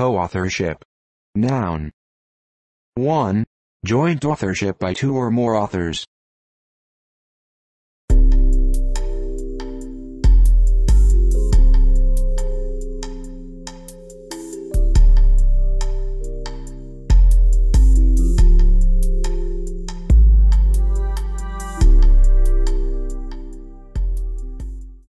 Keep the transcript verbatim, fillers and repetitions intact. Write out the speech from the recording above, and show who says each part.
Speaker 1: Co-authorship. Noun. one. Joint authorship by two or more authors.